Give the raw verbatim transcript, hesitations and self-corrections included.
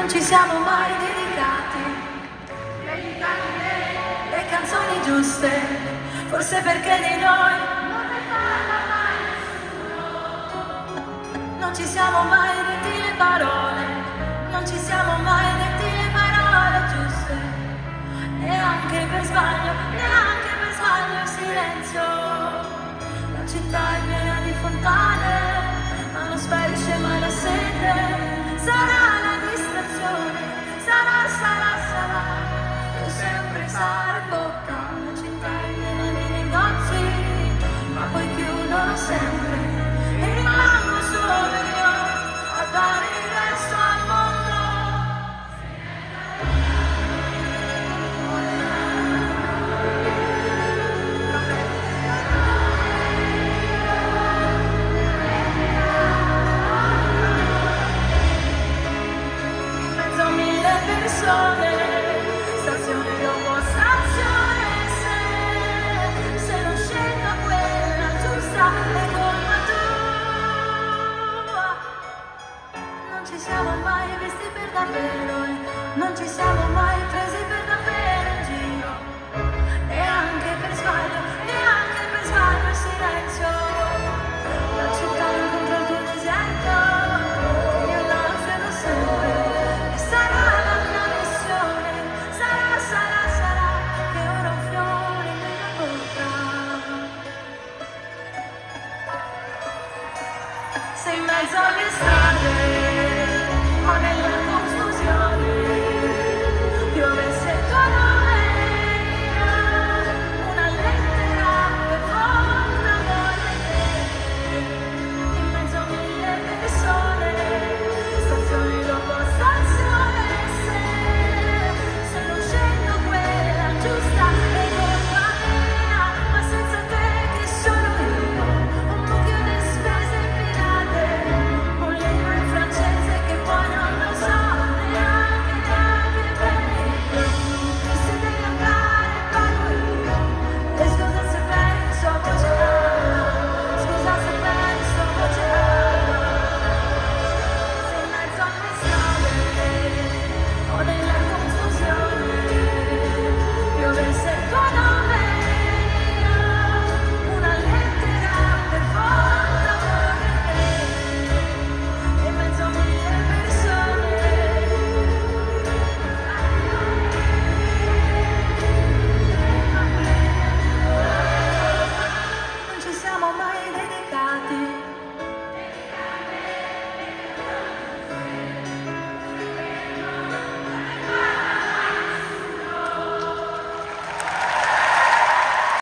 non ci siamo mai dedicati le canzoni giuste, forse perché di noi non ne parla mai nessuno. Non ci siamo mai detti le parole, non ci siamo mai detti le parole giuste, neanche per sbaglio, neanche per sbaglio il silenzio. La città è piena di fontane, ma non sparisce mai la sete. Sarà la distrazione, sarà, sarà, sarà, io sempre sarò in bocca. La città è piena di negozi, ma poi chiudono sempre e rimango solo io a dare il resto al mondo. Stazione dopo stazione, se, se non scelgo quella giusta è colpa tua. Non ci siamo mai visti per davvero, eh. Non ci siamo mai presi per davvero in giro, neanche per sbaglio, neanche per sbaglio il silenzio. La città non contro il tuo deserto, io la fredo sempre e sarà. Sei in mezzo alle strade.